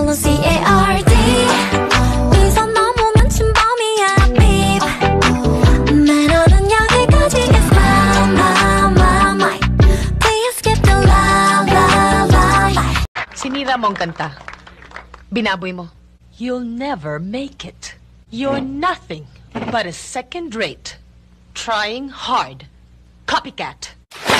CARD. 이선 넘으면 침범이야, babe. 매너는 여기까지 is my. Please skip the la. Sinira mo ang kanta. Binaboy mo. You'll never make it. You're nothing but a second rate. Trying hard. Copycat.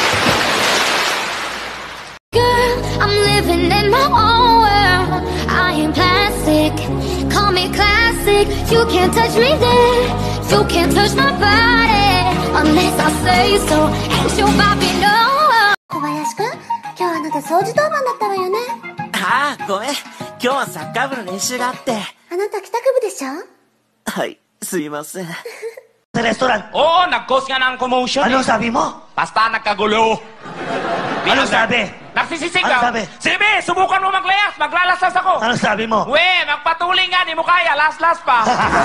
Girl, I'm living in my own world. I am plastic, call me classic. You can't touch me there, you can't touch my body unless I say so. Ain't your Bobby, no. 小林くん、今日あなた掃除当番だったわよね。 ああ、ごめん。今日はサッカー部の練習があって。 あなた帰宅部でしょ？ はい、すいません。 Sa restaurant. Oo, nag-cause nga ng commotion. Ano sabi mo? Basta nagkagulo. Ano sabi? Nagsisisigaw. Ano sabi? Sige, subukan mo maglayas. Maglalasas ako. Ano sabi mo? We, magpatuloy nga. Di mo kaya. Last pa.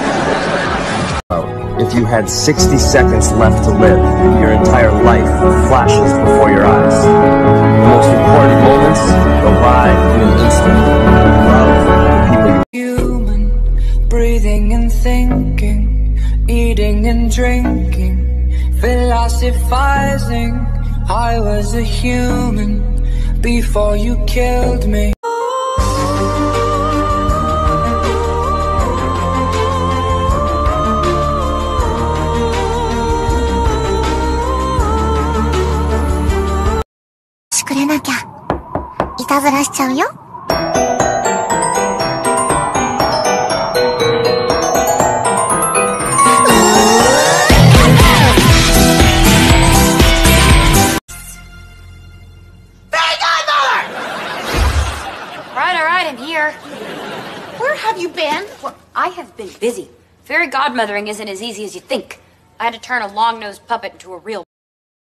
If you had 60 seconds left to live, your entire life flashes before your eyes. The most important moments go by in an instant. Love the people you... Human, breathing and thinking, eating and drinking, philosophizing. I was a human before you killed me. Alright, I'm here. Where have you been? Well, I have been busy. Fairy godmothering isn't as easy as you think. I had to turn a long-nosed puppet into a real